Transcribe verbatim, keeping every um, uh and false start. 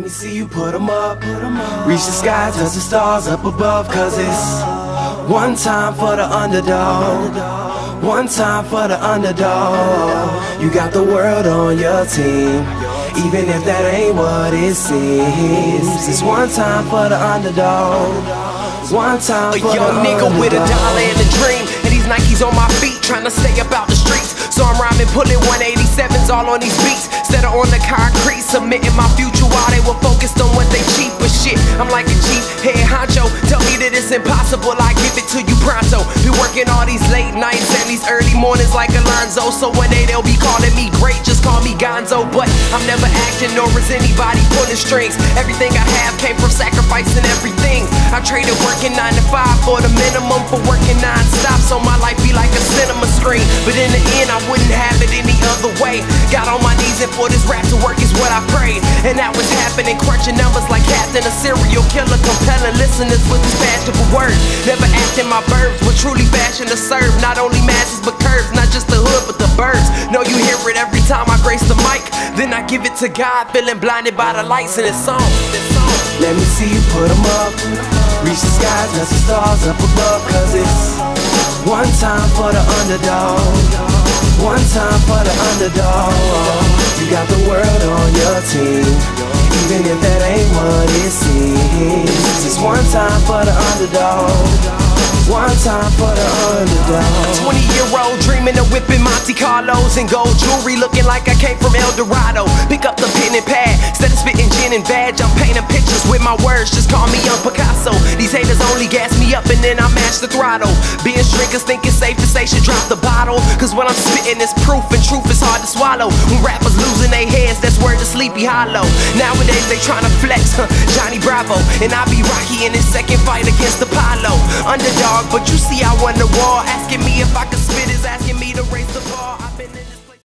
me see you put 'em up. Reach the sky, touch the stars up above. Cause it's one time for the underdog, one time for the underdog. You got the world on your team, even if that ain't what it seems. It's one time for the underdog, one time for the underdog. A young nigga with a dollar and a dream, and these Nikes on my feet, trying to stay up out the streets. So I'm rhyming, pulling one eighty-sevens all on these beats, instead of on the concrete, submitting my future while they were focused on what they cheap. But shit, I'm like a chief head honcho. Tell me that it's impossible, I give it to you pronto. Been working all these late nights and these early mornings like Alonzo. So one day they'll be calling me great, just call me Gonzo. But I'm never acting, nor is anybody pulling strings. Everything I have came from sacrificing everything. I traded working nine to five for the minimum for working non-stop, so my life be like a cinema screen. But in the end I wouldn't have it any other way. Got on my knees and for this rap to work is what I prayed, and that was happening. Crunching numbers like Captain, a serial killer, compelling listeners with these fashionable words. Never acting my verbs, but truly fashion to serve not only masses but curves. Not just the hood but the birds. Know you hear it every time I grace the mic, then I give it to God, feeling blinded by the lights in this song. Let me see you put 'em up. Reach the sky, touch the stars up above. Cause it's one time for the underdog, one time for the underdog. You got the world on your team, even if that ain't what it seems. It's one time for the underdog, one time for the underdog. twenty year old dreaming of whipping Monte Carlos and gold jewelry, looking like I came from El Dorado. Pick up the pen and pad, instead of spitting gin and vag, I'm painting pictures with my words, just call me Young Picasso. These haters only gas me up and then I match the throttle. Binge drinkers think it's safe to say should drop the bottle, cause when I'm spitting it's proof, and truth is hard to swallow. When rappers losing their heads, that's word to Sleepy Hollow. Nowadays they tryna flex, huh, Johnny Bravo, and I be Rocky in his second fight against Apollo. Underdog, but you see I won the war, asking me if I could